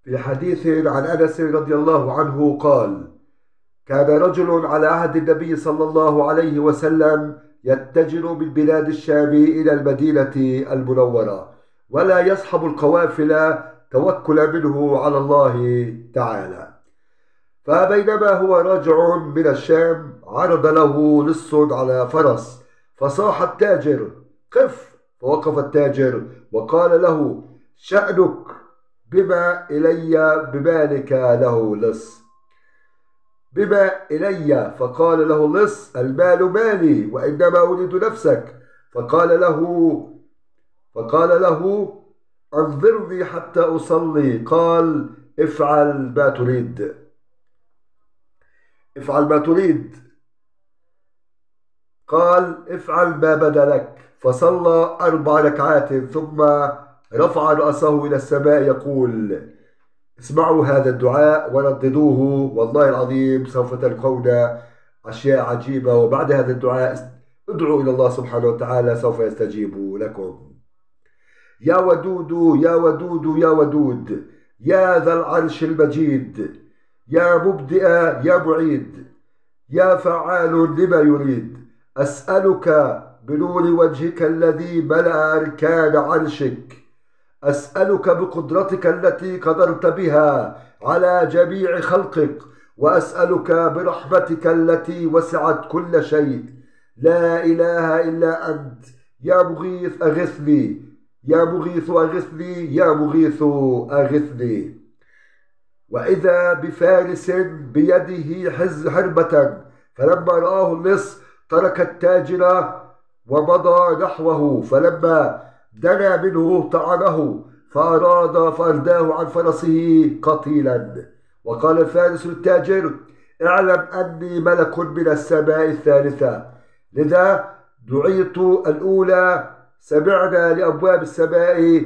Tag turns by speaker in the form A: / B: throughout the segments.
A: في حديث عن أنس رضي الله عنه قال: كان رجل على عهد النبي صلى الله عليه وسلم يتجر من بلاد الشام إلى المدينة المنورة، ولا يصحب القوافل توكلا منه على الله تعالى. فبينما هو راجع من الشام عرض له لص على فرس، فصاح التاجر: قف! فوقف التاجر وقال له: شأنك؟ بما إلي بمالك له لص؟ بما إلي؟ فقال له اللص: المال مالي، وإنما أريد نفسك. فقال له: أنظرني حتى أصلي. قال: افعل ما تريد. افعل ما تريد. قال: افعل ما بدا لك. فصلى 4 ركعات ثم رفع رأسه إلى السماء يقول: اسمعوا هذا الدعاء ورددوه، والله العظيم سوف تلقون أشياء عجيبة. وبعد هذا الدعاء ادعوا إلى الله سبحانه وتعالى سوف يستجيب لكم. يا ودود يا ودود يا ودود، يا ذا العرش المجيد، يا مبدئ يا معيد، يا فعال لما يريد، أسألك بنور وجهك الذي ملأ أركان عرشك، أسألك بقدرتك التي قدرت بها على جميع خلقك، وأسألك برحمتك التي وسعت كل شيء، لا إله إلا أنت، يا مغيث أغثني، يا مغيث أغثني، يا مغيث أغثني. وإذا بفارس بيده حربة، فلما رآه اللص ترك التاجر ومضى نحوه، فلما دنا منه طعنه فأرداه عن فرسه قتيلا. وقال الفارس للتاجر: اعلم أني ملك من السماء الثالثة، لذا دعيت الأولى. سمعنا لأبواب السماء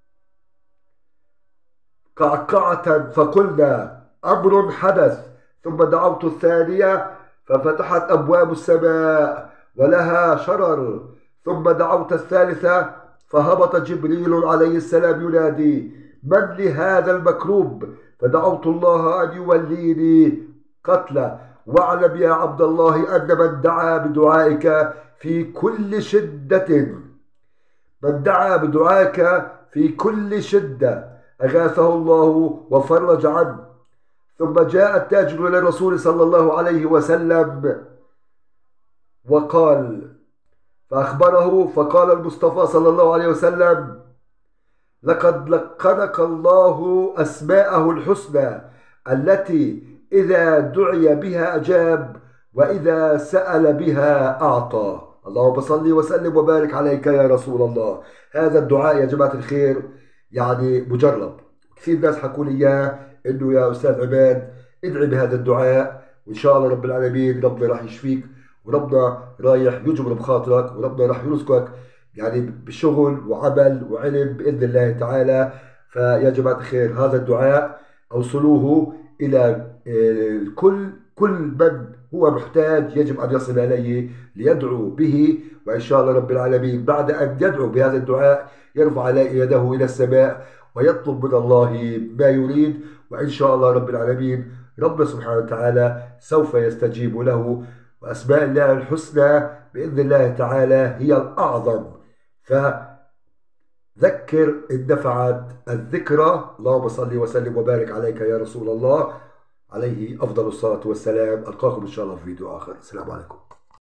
A: قعقعة فقلنا أمر حدث، ثم دعوت الثانية ففتحت أبواب السماء ولها شرر، ثم دعوت الثالثة فهبط جبريل عليه السلام ينادي: من لهذا المكروب؟ فدعوت الله أن يوليني قتله. واعلم يا عبد الله أن من دعا بدعائك في كل شدة، من دعا بدعائك في كل شدة أغاثه الله وفرج عنه. ثم جاء التاجر إلى الرسول صلى الله عليه وسلم وقال، فأخبره، فقال المصطفى صلى الله عليه وسلم: لقد لقنك الله أسماءه الحسنى التي إذا دعي بها أجاب، وإذا سأل بها أعطى. اللهم صل وسلم وبارك عليك يا رسول الله. هذا الدعاء يا جماعة الخير يعني مجرب، كثير ناس حكوا لي إياه إنه يا أستاذ عماد ادعي بهذا الدعاء وإن شاء الله رب العالمين ربنا راح يشفيك، وربنا رايح يجبر بخاطرك، وربنا راح يرزقك يعني بشغل وعمل وعلم بإذن الله تعالى. فيا جماعة الخير هذا الدعاء أوصلوه إلى كل من هو محتاج يجب أن يصل إليه ليدعو به، وإن شاء الله رب العالمين بعد أن يدعو بهذا الدعاء يرفع يده إلى السماء ويطلب من الله ما يريد، وإن شاء الله رب العالمين رب سبحانه وتعالى سوف يستجيب له. وأسماء الله الحسنى بإذن الله تعالى هي الأعظم، فذكر إن نفعت الذكرى. اللهم صل وسلم وبارك عليك يا رسول الله عليه أفضل الصلاة والسلام. ألقاكم إن شاء الله في فيديو آخر. السلام عليكم.